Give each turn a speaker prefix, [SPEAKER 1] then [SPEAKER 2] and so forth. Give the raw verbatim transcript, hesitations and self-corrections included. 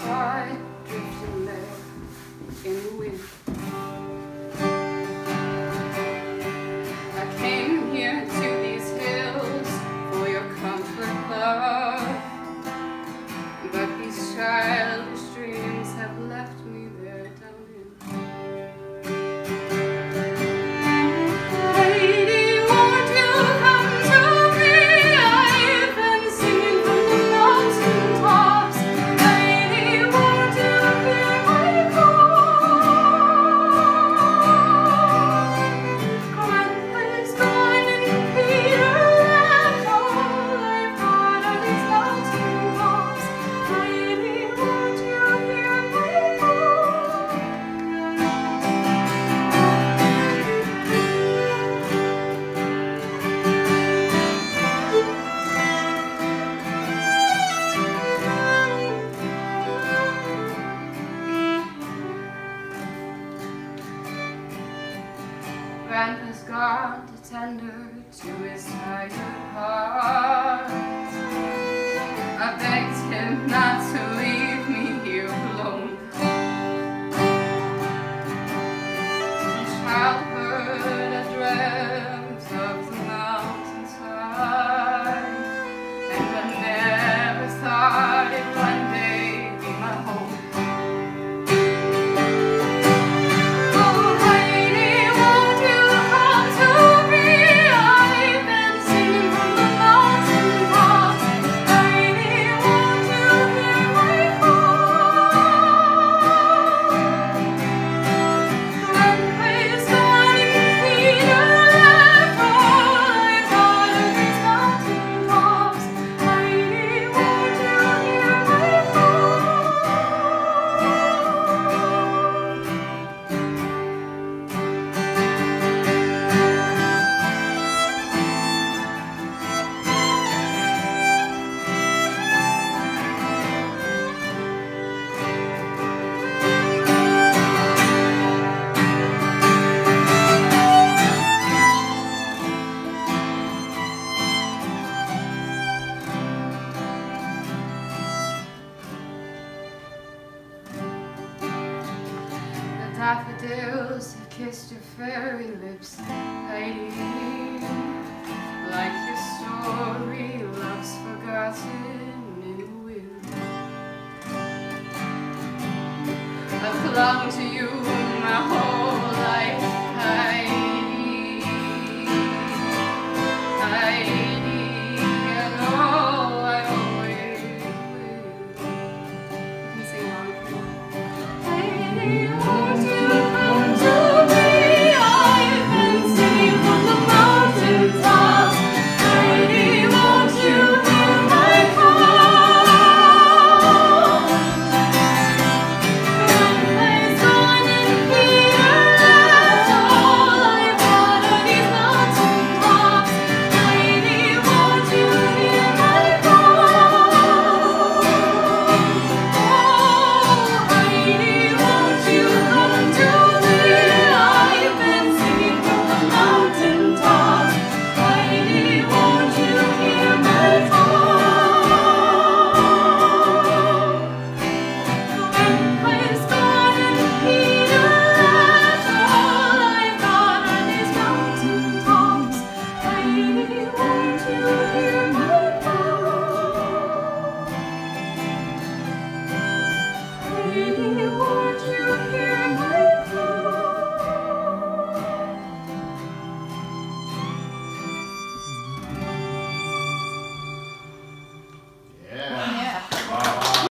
[SPEAKER 1] heart drifting there in the wind. I came here to these hills for your comfort, love, but these childish dreams have left me there down in. Heidi, won't you come to me? I've been singing from the mountaintops. Heidi, won't you hear my call? Grandpa's gone and Peter left. All I've got are these mountaintops. Heidi, won't you hear my call? Grandpa's gone to tender to his tired heart. I begged him not to leave me here alone. In childhood I dreamt of the mountainside, and I never thought it'd one day be my home. Oh, Heidi, won't you come to me? I've been singing from the mountaintops. Heidi, won't you hear my call? Grandpa's gone and Peter left. All I've got are these mountaintops. Heidi, won't you hear my call? The daffodils have kissed your fairy lips, Heidi. Like your story, love's forgotten in the wind. I've clung to you my whole life, Heidi. Heidi, I know I always will. You can sing along if you want. Heidi, won't you come to me? I've been singing from the mountaintops. Heidi, won't you hear my call? Grandpa's gone and Peter left. All I've got are these mountaintops. Heidi, won't you hear my call? Oh, Heidi, won't you come to me? I've been singing from the mountaintops. Heidi, won't you hear my call? Grandpa's gone and Peter left. All I've got are these mountaintops. Heidi, won't you hear my call? Heidi,